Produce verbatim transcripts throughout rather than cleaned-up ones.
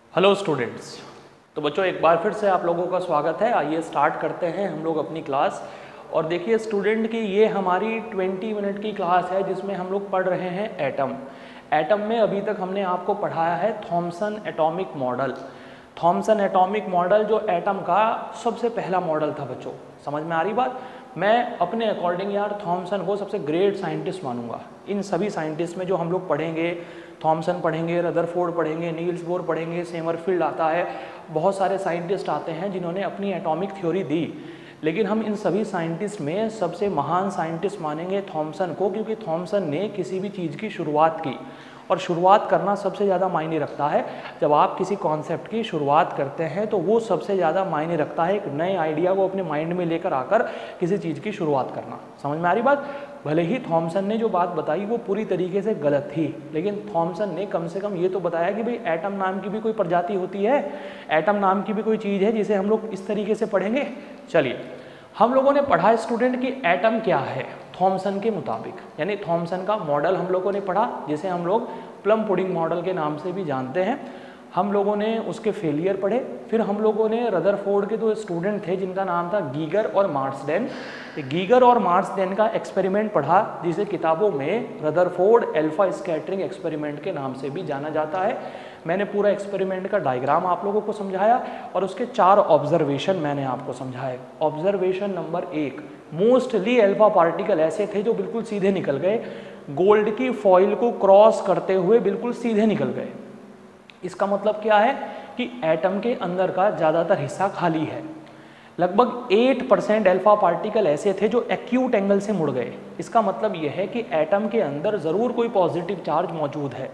Hello students. तो बच्चों एक बार फिर से आप लोगों का स्वागत है। आइए स्टार्ट करते हैं हम लोग अपनी क्लास। और देखिए स्टूडेंट की ये हमारी बीस मिनट की क्लास है जिसमें हम लोग पढ़ रहे हैं एटम। एटम में अभी तक हमने आपको पढ़ाया है Thomson atomic model. Thomson atomic model जो एटम का सबसे पहला मॉडल था बच्चों, समझ में आ रही बात। मैं अपने अकॉर्डिंग यार थॉमसन को सबसे ग्रेट साइंटिस्ट मानूंगा। इन सभी साइंटिस्ट में जो हम लोग पढ़ेंगे, थॉमसन पढ़ेंगे, रदरफोर्ड पढ़ेंगे, नील्स बोर पढ़ेंगे, सेमरफील्ड आता है, बहुत सारे साइंटिस्ट आते हैं जिन्होंने अपनी एटॉमिक थ्योरी दी। लेकिन हम इन सभी साइंटिस्ट में सबसे महान साइंटिस्ट मानेंगे थॉमसन को, क्योंकि थॉमसन ने किसी भी चीज़ की शुरुआत की। और शुरुआत करना सबसे ज़्यादा मायने रखता है। जब आप किसी कॉन्सेप्ट की शुरुआत करते हैं तो वो सबसे ज़्यादा मायने रखता है। एक नए आइडिया को अपने माइंड में लेकर आकर किसी चीज़ की शुरुआत करना। समझ में आ रही बात। भले ही थॉमसन ने जो बात बताई वो पूरी तरीके से गलत थी, लेकिन थॉमसन ने कम से कम ये तो बताया कि भाई एटम नाम की भी कोई प्रजाति होती है, एटम नाम की भी कोई चीज़ है जिसे हम लोग इस तरीके से पढ़ेंगे। चलिए हम लोगों ने पढ़ा स्टूडेंट कि एटम क्या है थॉमसन के मुताबिक, यानी थॉमसन का मॉडल हम लोगों ने पढ़ा जिसे हम लोग प्लम पुडिंग मॉडल के नाम से भी जानते हैं। हम लोगों ने उसके फेलियर पढ़े। फिर हम लोगों ने रदरफोर्ड के दो स्टूडेंट थे जिनका नाम था गीगर और मार्सडेन। गीगर और मार्सडेन का एक्सपेरिमेंट पढ़ा जिसे किताबों में रदरफोर्ड एल्फा स्कैटरिंग एक्सपेरिमेंट के नाम से भी जाना जाता है। मैंने पूरा एक्सपेरिमेंट का डायग्राम आप लोगों को समझाया और उसके चार ऑब्जर्वेशन मैंने आपको समझाए। Observation number one, mostly alpha particle ऐसे थे जो बिल्कुल सीधे निकल गए, गोल्ड की फॉइल को क्रॉस करते हुए बिल्कुल सीधे निकल गए। इसका मतलब क्या है कि एटम के अंदर का ज़्यादातर हिस्सा खाली है। लगभग आठ परसेंट अल्फा पार्टिकल ऐसे थे जो एक्यूट एंगल से मुड़ गए। इसका मतलब यह है कि एटम के अंदर ज़रूर कोई पॉजिटिव चार्ज मौजूद है।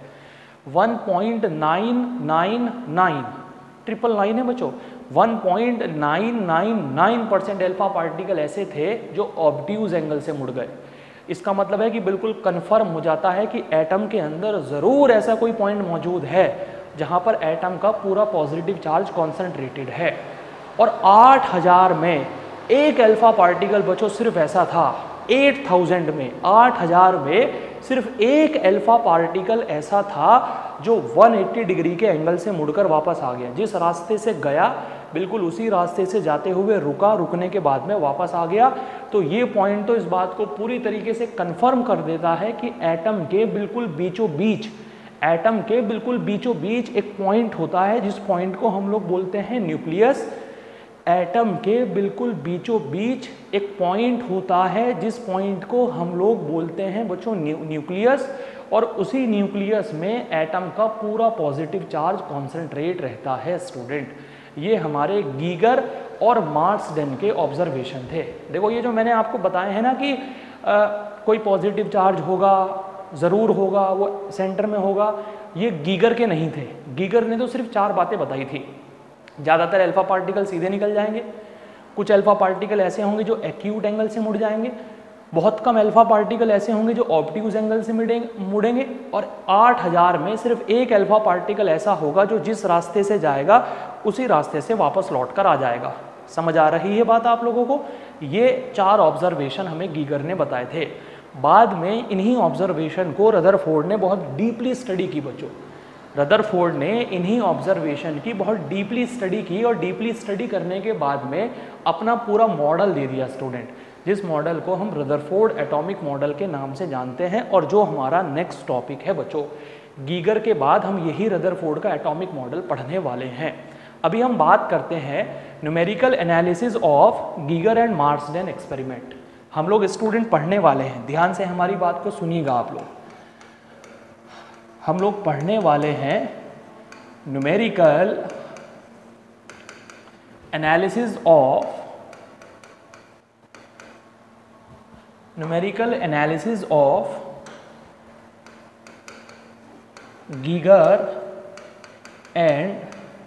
One point nine nine nine triple nine है बच्चों, one point nine nine nine percent alpha particle ऐसे थे जो ऑब्ट्यूज एंगल से मुड़ गए। इसका मतलब है कि बिल्कुल कंफर्म हो जाता है कि एटम के अंदर ज़रूर ऐसा कोई पॉइंट मौजूद है जहाँ पर एटम का पूरा पॉजिटिव चार्ज कॉन्सेंट्रेटेड है। और आठ हज़ार में एक अल्फा पार्टिकल बच्चों सिर्फ ऐसा था, आठ हज़ार में आठ हज़ार में सिर्फ एक अल्फा पार्टिकल ऐसा था जो एक सौ अस्सी डिग्री के एंगल से मुड़कर वापस आ गया। जिस रास्ते से गया बिल्कुल उसी रास्ते से जाते हुए रुका, रुकने के बाद में वापस आ गया। तो ये पॉइंट तो इस बात को पूरी तरीके से कंफर्म कर देता है कि एटम के बिल्कुल बीचों बीच एटम के बिल्कुल बीचों बीच एक पॉइंट होता है जिस पॉइंट को हम लोग बोलते हैं न्यूक्लियस। एटम के बिल्कुल बीचों बीच एक पॉइंट होता है जिस पॉइंट को हम लोग बोलते हैं बच्चों न्यूक्लियस। और उसी न्यूक्लियस में एटम का पूरा पॉजिटिव चार्ज कॉन्सेंट्रेट रहता है स्टूडेंट। ये हमारे गीगर और मार्सडेन के ऑब्जर्वेशन थे। देखो ये जो मैंने आपको बताए हैं ना कि आ, कोई पॉजिटिव चार्ज होगा, ज़रूर होगा, वो सेंटर में होगा, ये गीगर के नहीं थे। गीगर ने तो सिर्फ चार बातें बताई थी। ज़्यादातर अल्फा पार्टिकल सीधे निकल जाएंगे, कुछ अल्फा पार्टिकल ऐसे होंगे जो एक्यूट एंगल से मुड़ जाएंगे, बहुत कम अल्फा पार्टिकल ऐसे होंगे जो ऑब्ट्यूज एंगल से मुड़ेंगे, और आठ हज़ार में सिर्फ एक अल्फा पार्टिकल ऐसा होगा जो जिस रास्ते से जाएगा उसी रास्ते से वापस लौट कर आ जाएगा। समझ आ रही है बात आप लोगों को। ये चार ऑब्जर्वेशन हमें गीगर ने बताए थे। बाद में इन्हीं ऑब्जर्वेशन को रदरफोर्ड ने बहुत डीपली स्टडी की बच्चों। रदरफोर्ड ने इन्हीं ऑब्जर्वेशन की बहुत डीपली स्टडी की और डीपली स्टडी करने के बाद में अपना पूरा मॉडल दे दिया स्टूडेंट, जिस मॉडल को हम रदरफोर्ड एटॉमिक मॉडल के नाम से जानते हैं और जो हमारा नेक्स्ट टॉपिक है बच्चों। गीगर के बाद हम यही रदरफोर्ड का एटॉमिक मॉडल पढ़ने वाले हैं। अभी हम बात करते हैं numerical analysis of Geiger and Marsden experiment. हम लोग स्टूडेंट पढ़ने वाले हैं, ध्यान से हमारी बात को सुनिएगा आप लोग। हम लोग पढ़ने वाले हैं numerical analysis of numerical analysis of Geiger and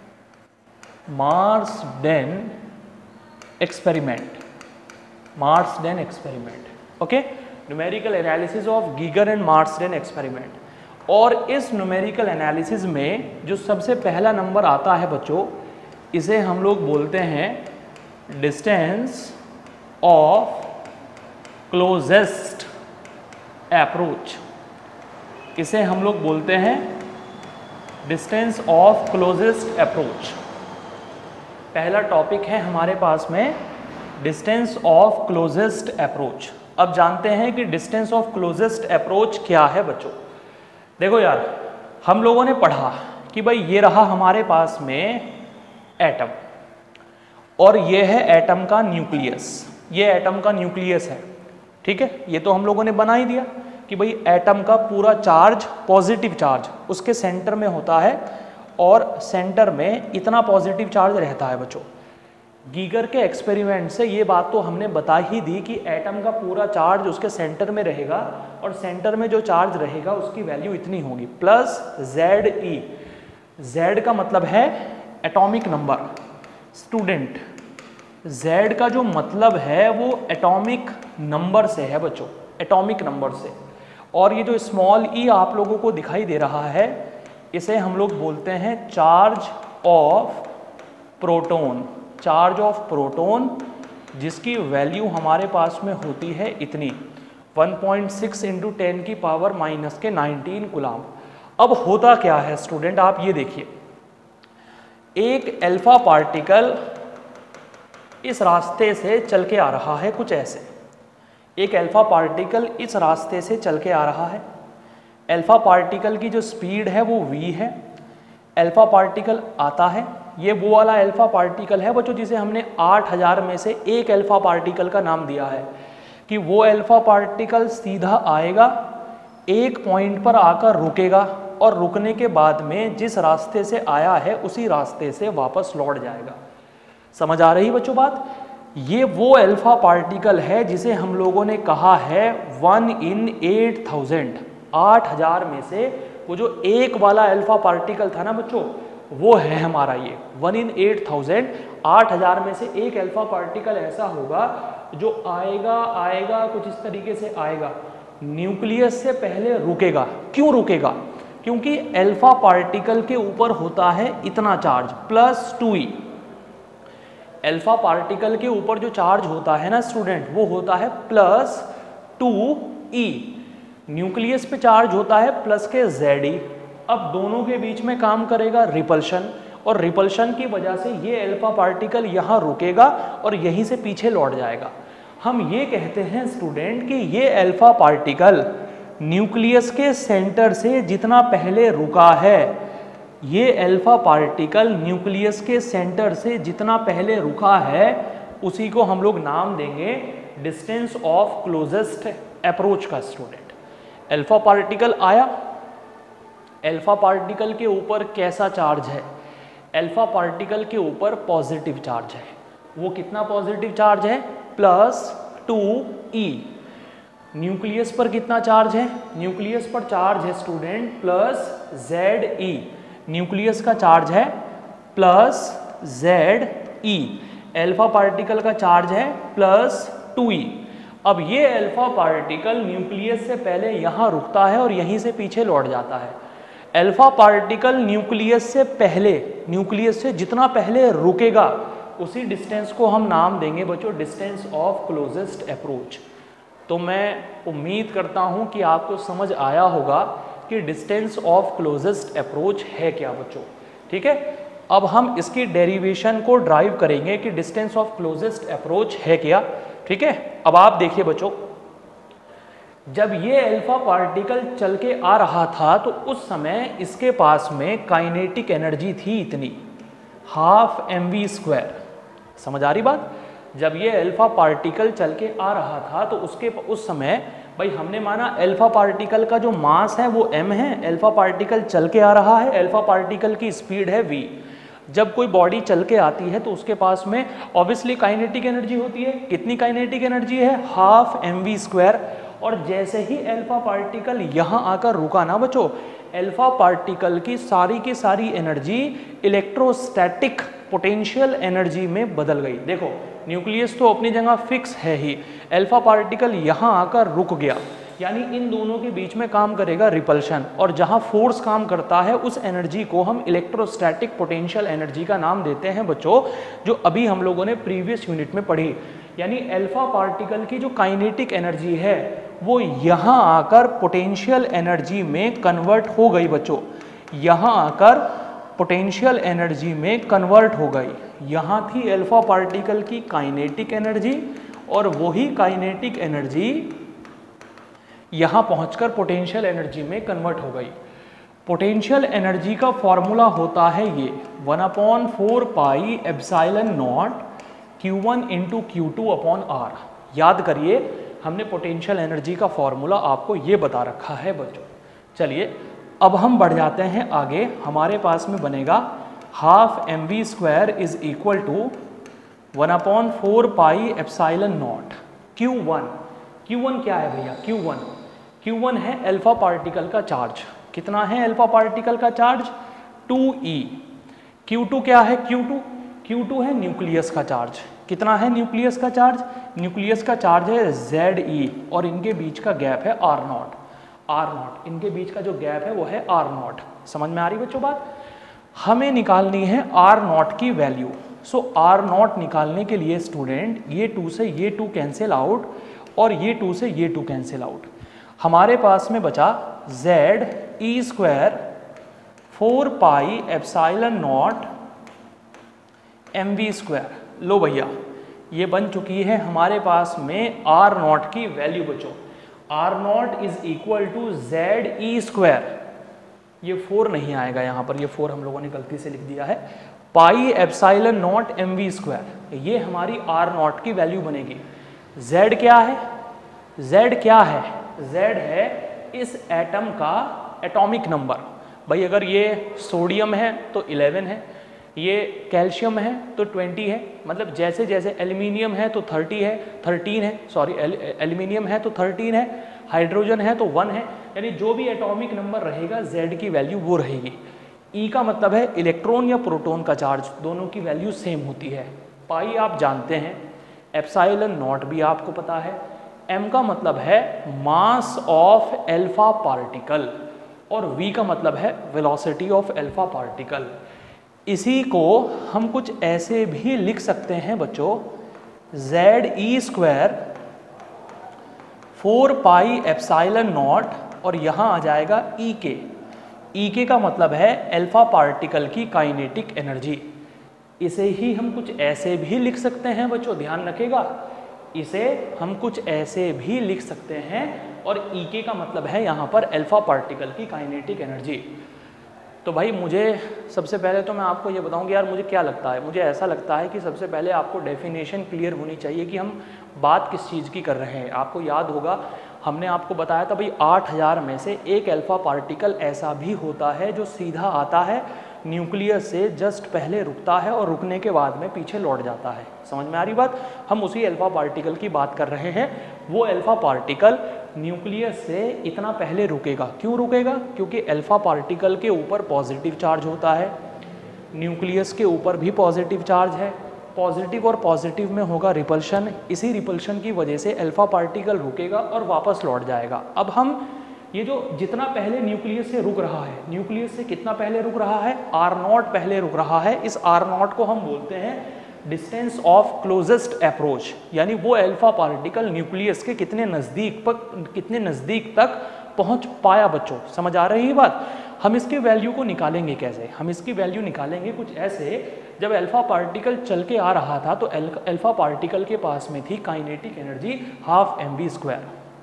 Marsden experiment. Marsden experiment, okay, numerical analysis of Geiger and Marsden experiment. और इस न्यूमेरिकल एनालिसिस में जो सबसे पहला नंबर आता है बच्चों, इसे हम लोग बोलते हैं डिस्टेंस ऑफ क्लोजेस्ट अप्रोच। इसे हम लोग बोलते हैं डिस्टेंस ऑफ क्लोजेस्ट अप्रोच। पहला टॉपिक है हमारे पास में डिस्टेंस ऑफ क्लोजेस्ट अप्रोच। अब जानते हैं कि डिस्टेंस ऑफ क्लोजेस्ट अप्रोच क्या है बच्चों। देखो यार, हम लोगों ने पढ़ा कि भाई ये रहा हमारे पास में एटम और ये है एटम का न्यूक्लियस। ये एटम का न्यूक्लियस है, ठीक है। ये तो हम लोगों ने बना ही दिया कि भाई एटम का पूरा चार्ज, पॉजिटिव चार्ज उसके सेंटर में होता है और सेंटर में इतना पॉजिटिव चार्ज रहता है बच्चों। गीगर के एक्सपेरिमेंट से ये बात तो हमने बता ही दी कि एटम का पूरा चार्ज उसके सेंटर में रहेगा और सेंटर में जो चार्ज रहेगा उसकी वैल्यू इतनी होगी प्लस जेड ई। जेड का मतलब है एटॉमिक नंबर। स्टूडेंट, जेड का जो मतलब है वो एटॉमिक नंबर से है बच्चों, एटॉमिक नंबर से। और ये जो स्मॉल ई आप लोगों को दिखाई दे रहा है इसे हम लोग बोलते हैं charge of proton. Charge of proton जिसकी वैल्यू हमारे पास में होती है इतनी one point six into ten की पावर माइनस के नाइनटीन कूलम। अब होता क्या है स्टूडेंट, आप ये देखिए, एक अल्फा पार्टिकल इस रास्ते से चल के आ रहा है कुछ ऐसे। एक अल्फा पार्टिकल इस रास्ते से चल के आ रहा है। अल्फा पार्टिकल की जो स्पीड है वो v है। अल्फा पार्टिकल आता है, ये वो वाला अल्फा पार्टिकल है बच्चों जिसे हमने आठ हज़ार में से एक अल्फा पार्टिकल का नाम दिया है कि वो अल्फा पार्टिकल सीधा आएगा, एक पॉइंट पर आकर रुकेगा और रुकने के बाद में जिस रास्ते से आया है उसी रास्ते से वापस लौट जाएगा। समझ आ रही बच्चों बात। ये वो अल्फा पार्टिकल है जिसे हम लोगों ने कहा है वन इन एट थाउजेंड। आठ हजार में से वो जो एक वाला अल्फा पार्टिकल था ना बच्चों, वो है हमारा ये वन इन एट थाउजेंड। आठ हजार में से एक अल्फा पार्टिकल ऐसा होगा जो आएगा आएगा कुछ इस तरीके से आएगा, न्यूक्लियस से पहले रुकेगा। क्यों रुकेगा? क्योंकि अल्फा पार्टिकल के ऊपर होता है इतना charge plus two e. Alpha particle के ऊपर जो चार्ज होता है ना स्टूडेंट, वो होता है प्लस टू ई। न्यूक्लियस पे चार्ज होता है प्लस के जेड ई। अब दोनों के बीच में काम करेगा रिपल्शन, और रिपल्शन की वजह से ये अल्फा पार्टिकल यहाँ रुकेगा और यहीं से पीछे लौट जाएगा। हम ये कहते हैं स्टूडेंट कि ये अल्फा पार्टिकल न्यूक्लियस के सेंटर से जितना पहले रुका है, ये अल्फा पार्टिकल न्यूक्लियस के सेंटर से जितना पहले रुका है उसी को हम लोग नाम देंगे डिस्टेंस ऑफ क्लोजेस्ट अप्रोच का। स्टूडेंट, अल्फा पार्टिकल आया, अल्फा पार्टिकल के ऊपर कैसा चार्ज है? अल्फा पार्टिकल के ऊपर पॉजिटिव चार्ज है। वो कितना पॉजिटिव चार्ज है? Plus two e. न्यूक्लियस पर कितना चार्ज है? न्यूक्लियस पर चार्ज है student plus z e. Nucleus का चार्ज है plus z e. Alpha particle का चार्ज है प्लस टू ई। अब ये अल्फा पार्टिकल न्यूक्लियस से पहले यहाँ रुकता है और यहीं से पीछे लौट जाता है। अल्फा पार्टिकल न्यूक्लियस से पहले, न्यूक्लियस से जितना पहले रुकेगा उसी डिस्टेंस को हम नाम देंगे बच्चों डिस्टेंस ऑफ क्लोजेस्ट अप्रोच। तो मैं उम्मीद करता हूँ कि आपको समझ आया होगा कि डिस्टेंस ऑफ क्लोजेस्ट अप्रोच है क्या बच्चों। ठीक है, अब हम इसकी डेरिवेशन को ड्राइव करेंगे कि डिस्टेंस ऑफ क्लोजेस्ट अप्रोच है क्या। ठीक है, अब आप देखिए बच्चों, जब ये अल्फा पार्टिकल चल के आ रहा था तो उस समय इसके पास में काइनेटिक एनर्जी थी इतनी, हाफ एम वी स्क्वायर। समझ आ रही बात? जब ये अल्फा पार्टिकल चल के आ रहा था तो उसके उस समय भाई हमने माना अल्फा पार्टिकल का जो मास है वो m है, अल्फा पार्टिकल चल के आ रहा है, अल्फा पार्टिकल की स्पीड है v। जब कोई बॉडी चल के आती है तो उसके पास में ऑब्वियसली काइनेटिक एनर्जी होती है। कितनी काइनेटिक एनर्जी है? Half m v square. और जैसे ही अल्फा पार्टिकल यहाँ आकर रुका ना बच्चों, अल्फा पार्टिकल की सारी की सारी एनर्जी इलेक्ट्रोस्टैटिक पोटेंशियल एनर्जी में बदल गई। देखो, न्यूक्लियस तो अपनी जगह फिक्स है ही, अल्फा पार्टिकल यहाँ आकर रुक गया, यानी इन दोनों के बीच में काम करेगा रिपल्शन, और जहाँ फोर्स काम करता है उस एनर्जी को हम इलेक्ट्रोस्टैटिक पोटेंशियल एनर्जी का नाम देते हैं बच्चों, जो अभी हम लोगों ने प्रीवियस यूनिट में पढ़ी। यानी अल्फा पार्टिकल की जो काइनेटिक एनर्जी है वो यहाँ आकर पोटेंशियल एनर्जी में कन्वर्ट हो गई बच्चों। यहाँ आकर पोटेंशियल एनर्जी में कन्वर्ट हो गई। यहाँ थी अल्फा पार्टिकल की काइनेटिक एनर्जी और वही काइनेटिक एनर्जी यहाँ पहुँचकर पोटेंशियल एनर्जी में कन्वर्ट हो गई। पोटेंशियल एनर्जी का फॉर्मूला होता है ये one upon four pi epsilon naught q one into q two upon r. याद करिए हमने पोटेंशियल एनर्जी का फॉर्मूला आपको ये बता रखा है बच्चों। चलिए अब हम बढ़ जाते हैं आगे। हमारे पास में बनेगा half m v square is equal to one upon four pi epsilon naught q one. Q one क्या है भैया? क्यू वन क्यू वन है अल्फा पार्टिकल का चार्ज। कितना है अल्फा पार्टिकल का charge? Two e. Q two क्या है? क्यू टू क्यू टू है न्यूक्लियस का चार्ज। कितना है न्यूक्लियस का चार्ज? न्यूक्लियस का चार्ज है जेड ई और इनके बीच का गैप है आर नॉट। आर नॉट इनके बीच का जो गैप है वो है आर नॉट। समझ में आ रही बच्चों बात? हमें निकालनी है आर नॉट की वैल्यू। सो आर नॉट निकालने के लिए स्टूडेंट ये टू से ये टू कैंसिल आउट और ये टू से ये टू कैंसिल आउट। हमारे पास में बचा z e square four pi epsilon naught m v square. लो भैया ये बन चुकी है हमारे पास में आर नॉट की वैल्यू बच्चों। R naught is equal to z e square. ये फोर नहीं आएगा यहाँ पर, ये फोर हम लोगों ने गलती से लिख दिया है। Pi epsilon naught m v square ये हमारी आर नॉट की वैल्यू बनेगी। जेड क्या है? जेड क्या है? जेड है इस एटम का एटॉमिक नंबर। भाई अगर ये सोडियम है तो इलेवन है, ये कैल्शियम है तो ट्वेंटी है, मतलब जैसे जैसे एल्यूमिनियम है तो थर्टी है, थर्टीन है, सॉरी एल्यूमिनियम है तो थर्टीन है, हाइड्रोजन है तो वन है, यानी जो भी एटॉमिक नंबर रहेगा जेड की वैल्यू वो रहेगी। ई का मतलब है इलेक्ट्रॉन या प्रोटॉन का चार्ज, दोनों की वैल्यू सेम होती है। पाई आप जानते हैं, एप्सिलॉन नॉट भी आपको पता है, एम का मतलब है मास ऑफ एल्फा पार्टिकल और वी का मतलब है वेलोसिटी ऑफ एल्फा पार्टिकल। इसी को हम कुछ ऐसे भी लिख सकते हैं बच्चों, z e square four pi epsilon naught और यहाँ आ जाएगा ई के। ई के का मतलब है एल्फा पार्टिकल की काइनेटिक एनर्जी। इसे ही हम कुछ ऐसे भी लिख सकते हैं बच्चों, ध्यान रखिएगा, इसे हम कुछ ऐसे भी लिख सकते हैं और ई के का मतलब है यहाँ पर एल्फा पार्टिकल की काइनेटिक एनर्जी। तो भाई मुझे सबसे पहले तो मैं आपको ये बताऊँ कि यार मुझे क्या लगता है, मुझे ऐसा लगता है कि सबसे पहले आपको डेफिनेशन क्लियर होनी चाहिए कि हम बात किस चीज़ की कर रहे हैं। आपको याद होगा हमने आपको बताया था भाई आठ हज़ार में से एक अल्फा पार्टिकल ऐसा भी होता है जो सीधा आता है न्यूक्लियस से जस्ट पहले रुकता है और रुकने के बाद में पीछे लौट जाता है। समझ में आ रही बात? हम उसी अल्फा पार्टिकल की बात कर रहे हैं। वो अल्फा पार्टिकल न्यूक्लियस से इतना पहले रुकेगा। क्यों रुकेगा? क्योंकि अल्फा पार्टिकल के ऊपर पॉजिटिव चार्ज होता है, न्यूक्लियस के ऊपर भी पॉजिटिव चार्ज है, पॉजिटिव और पॉजिटिव में होगा रिपल्शन। इसी रिपल्शन की वजह से अल्फा पार्टिकल रुकेगा और वापस लौट जाएगा। अब हम ये जो जितना पहले न्यूक्लियस से रुक रहा है, न्यूक्लियस से कितना पहले रुक रहा है? आर नॉट पहले रुक रहा है। इस आर नॉट को हम बोलते हैं डिस्टेंस ऑफ क्लोजेस्ट अप्रोच, यानी वो अल्फा पार्टिकल न्यूक्लियस के कितने नज़दीक पर कितने नज़दीक तक पहुंच पाया बच्चों। समझ आ रही है बात? हम इसके वैल्यू को निकालेंगे कैसे? हम इसकी वैल्यू निकालेंगे कुछ ऐसे, जब अल्फा पार्टिकल चल के आ रहा था तो अल्फा पार्टिकल के पास में थी kinetic energy half m v square.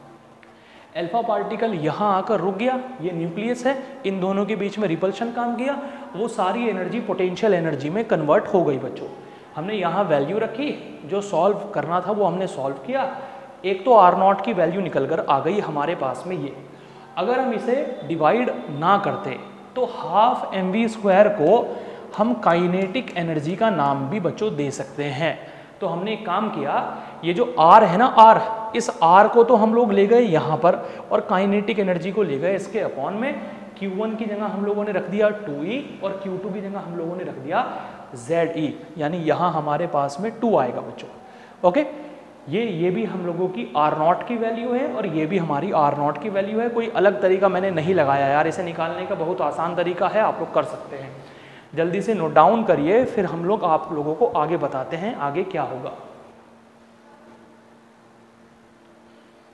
Alpha particle यहाँ आकर रुक गया, ये न्यूक्लियस है, इन दोनों के बीच में रिपल्शन काम किया, वो सारी एनर्जी पोटेंशियल एनर्जी में कन्वर्ट हो गई बच्चों। हमने यहाँ वैल्यू रखी, जो सॉल्व करना था वो हमने सॉल्व किया। एक तो आर नॉट की वैल्यू निकल कर आ गई हमारे पास में ये। अगर हम इसे डिवाइड ना करते तो हाफ एम वी स्क्वायर को हम काइनेटिक एनर्जी का नाम भी बच्चों दे सकते हैं। तो हमने एक काम किया, ये जो R है ना R, इस R को तो हम लोग ले गए यहाँ पर और काइनेटिक एनर्जी को ले गए इसके अपॉन में। क्यू वन की जगह हम लोगों ने रख दिया टू ई और क्यू टू की जगह हम लोगों ने रख दिया जेड ई, यानी यहाँ हमारे पास में टू आएगा बच्चों। ओके, ये ये भी हम लोगों की आर नॉट की वैल्यू है और ये भी हमारी आर नॉट की वैल्यू है। कोई अलग तरीका मैंने नहीं लगाया यार, इसे निकालने का बहुत आसान तरीका है, आप लोग कर सकते हैं। जल्दी से नोट डाउन करिए, फिर हम लोग आप लोगों को आगे बताते हैं आगे क्या होगा।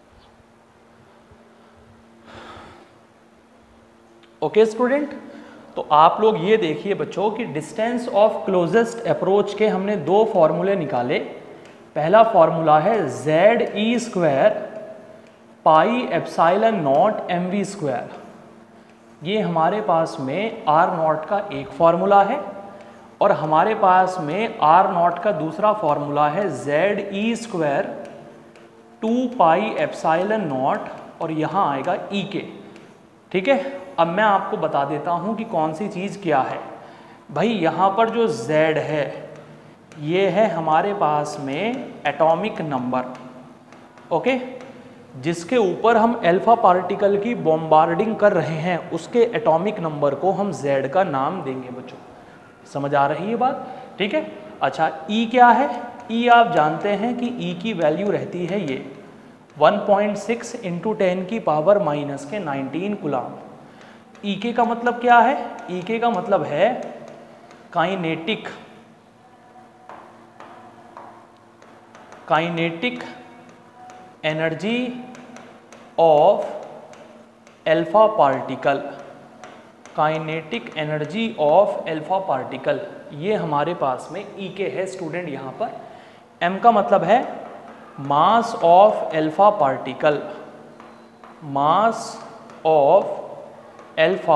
ओके स्टूडेंट, तो आप लोग ये देखिए बच्चों कि डिस्टेंस ऑफ क्लोजेस्ट अप्रोच के हमने दो फॉर्मूले निकाले। पहला फॉर्मूला है z e square pi epsilon naught m v square, ये हमारे पास में आर नॉट का एक फॉर्मूला है, और हमारे पास में आर नॉट का दूसरा फॉर्मूला है z e square two pi epsilon naught, और यहाँ आएगा ई के। ठीक है, अब मैं आपको बता देता हूँ कि कौन सी चीज़ क्या है। भाई यहाँ पर जो z है ये है हमारे पास में एटॉमिक नंबर, ओके, जिसके ऊपर हम अल्फा पार्टिकल की बॉम्बार्डिंग कर रहे हैं, उसके एटॉमिक नंबर को हम z का नाम देंगे बच्चों। समझ आ रही है बात? ठीक है। अच्छा, E क्या है? E आप जानते हैं कि E की वैल्यू रहती है ये one point six into ten की पावर माइनस के नाइनटीन कूलम। E के का मतलब क्या है? E के का मतलब है kinetic kinetic energy of alpha particle, kinetic energy of alpha particle, ये हमारे पास में ई के है स्टूडेंट। यहाँ पर एम का मतलब है mass of alpha particle, mass of alpha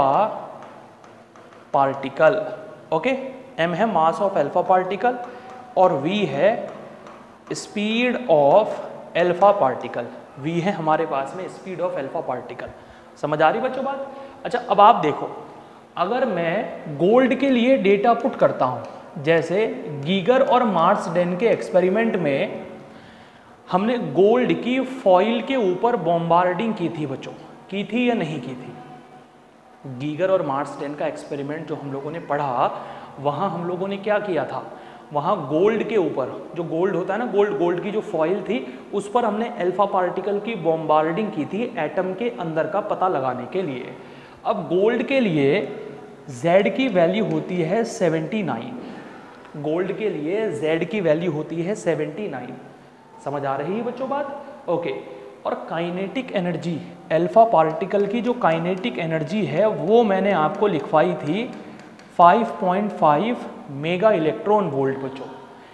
particle, okay. M है मास ऑफ एल्फा पार्टिकल और वी है speed of alpha particle, v है हमारे पास में स्पीड ऑफ एल्फा पार्टिकल। समझ आ रही बच्चों बात? अच्छा, अब आप देखो, अगर मैं गोल्ड के लिए डेटा पुट करता हूँ, जैसे गीगर और मार्सडेन के एक्सपेरिमेंट में हमने गोल्ड की फॉइल के ऊपर बॉम्बार्डिंग की थी बच्चों, की थी या नहीं की थी? गीगर और मार्सडेन का एक्सपेरिमेंट जो हम लोगों ने पढ़ा, वहाँ हम लोगों ने क्या किया था, वहाँ गोल्ड के ऊपर, जो गोल्ड होता है ना, गोल्ड गोल्ड की जो फॉइल थी उस पर हमने अल्फा पार्टिकल की बॉम्बार्डिंग की थी एटम के अंदर का पता लगाने के लिए। अब गोल्ड के लिए Z की वैल्यू होती है सेवेंटी नाइन, गोल्ड के लिए Z की वैल्यू होती है सेवेंटी नाइन। समझ आ रही है बच्चों बात? ओके। और काइनेटिक एनर्जी, अल्फा पार्टिकल की जो काइनेटिक एनर्जी है वो मैंने आपको लिखवाई थी five point five mega electron volt बच्चों।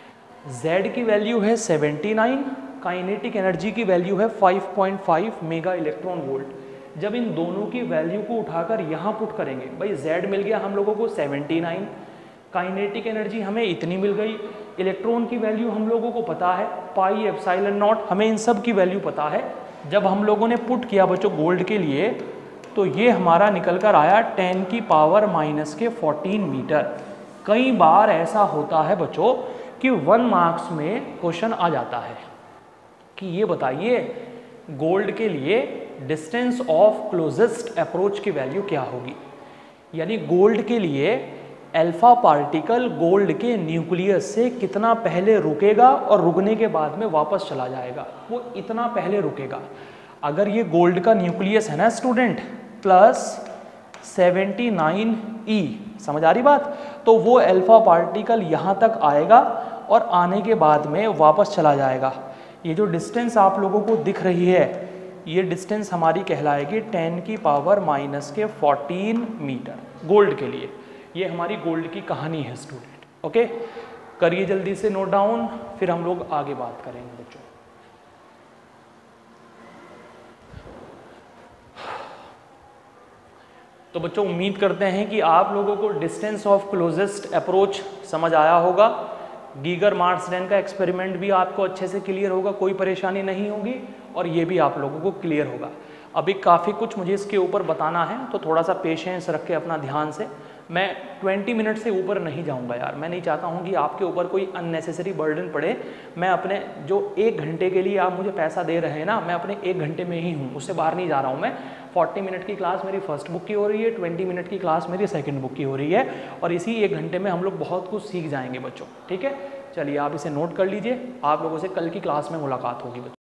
Z की वैल्यू है सेवेंटी नाइन, काइनेटिक एनर्जी की वैल्यू है five point five mega electron volt. जब इन दोनों की वैल्यू को उठाकर यहाँ पुट करेंगे, भाई Z मिल गया हम लोगों को सेवेंटी नाइन, काइनेटिक एनर्जी हमें इतनी मिल गई, इलेक्ट्रॉन की वैल्यू हम लोगों को पता है पाई एप्सिलॉन नॉट, हमें इन सब की वैल्यू पता है। जब हम लोगों ने पुट किया बच्चों गोल्ड के लिए, तो ये हमारा निकल कर आया टेन की पावर माइनस के फोर्टीन मीटर। कई बार ऐसा होता है बच्चों कि वन मार्क्स में क्वेश्चन आ जाता है कि ये बताइए गोल्ड के लिए डिस्टेंस ऑफ क्लोजेस्ट अप्रोच की वैल्यू क्या होगी। यानी गोल्ड के लिए अल्फा पार्टिकल गोल्ड के न्यूक्लियस से कितना पहले रुकेगा और रुकने के बाद में वापस चला जाएगा, वो इतना पहले रुकेगा। अगर ये गोल्ड का न्यूक्लियस है ना student, plus seventy nine e, समझ आ रही बात? तो वो अल्फा पार्टिकल यहाँ तक आएगा और आने के बाद में वापस चला जाएगा। ये जो डिस्टेंस आप लोगों को दिख रही है, ये डिस्टेंस हमारी कहलाएगी टेन की पावर माइनस के फोर्टीन मीटर गोल्ड के लिए। ये हमारी गोल्ड की कहानी है स्टूडेंट, ओके। करिए जल्दी से नोट डाउन, फिर हम लोग आगे बात करेंगे बच्चों। तो बच्चों उम्मीद करते हैं कि आप लोगों को डिस्टेंस ऑफ क्लोजेस्ट अप्रोच समझ आया होगा। गीगर मार्सडेन का एक्सपेरिमेंट भी आपको अच्छे से क्लियर होगा, कोई परेशानी नहीं होगी, और ये भी आप लोगों को क्लियर होगा। अभी काफ़ी कुछ मुझे इसके ऊपर बताना है, तो थोड़ा सा पेशेंस रख के अपना ध्यान से, मैं ट्वेंटी मिनट से ऊपर नहीं जाऊंगा यार। मैं नहीं चाहता हूं कि आपके ऊपर कोई अननेसेसरी बर्डन पड़े। मैं अपने जो एक घंटे के लिए आप मुझे पैसा दे रहे हैं ना, मैं अपने एक घंटे में ही हूं, उससे बाहर नहीं जा रहा हूं मैं। फोर्टी मिनट की क्लास मेरी फर्स्ट बुक की हो रही है, ट्वेंटी मिनट की क्लास मेरी सेकंड बुक की हो रही है, और इसी एक घंटे में हम लोग बहुत कुछ सीख जाएंगे बच्चों। ठीक है, चलिए आप इसे नोट कर लीजिए। आप लोगों से कल की क्लास में मुलाकात होगी बच्चों।